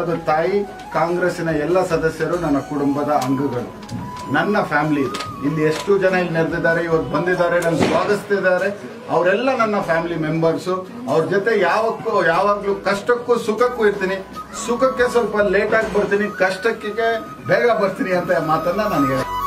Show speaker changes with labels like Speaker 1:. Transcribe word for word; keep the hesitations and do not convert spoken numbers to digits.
Speaker 1: ಹಾಗೂ ತಾಯಿ ಕಾಂಗ್ರೆಸ್ಸಿನ ಎಲ್ಲ ಸದಸ್ಯರು ನನ್ನ ಕುಟುಂಬದ ಅಂಗಗಳು, ನನ್ನ ಫ್ಯಾಮಿಲಿ ಇದು. ಇಲ್ಲಿ ಎಷ್ಟು ಜನ ಇಲ್ಲಿ ನೆರೆದಿದ್ದಾರೆ, ಇವತ್ತು ಬಂದಿದ್ದಾರೆ, ನನ್ನ ಸ್ವಾಗತಿಸ್ತಿದ್ದಾರೆ, ಅವರೆಲ್ಲ ನನ್ನ ಫ್ಯಾಮಿಲಿ ಮೆಂಬರ್ಸು. ಅವ್ರ ಜೊತೆ ಯಾವಕ್ಕೂ ಯಾವಾಗ್ಲೂ ಕಷ್ಟಕ್ಕೂ ಸುಖಕ್ಕೂ ಇರ್ತೀನಿ. ಸುಖಕ್ಕೆ ಸ್ವಲ್ಪ ಲೇಟ್ ಆಗಿ ಬರ್ತೀನಿ, ಕಷ್ಟಕ್ಕೆ ಬೇಗ ಬರ್ತೀನಿ ಅಂತ ಮಾತನ್ನ ನಾನು ಹೇಳಿ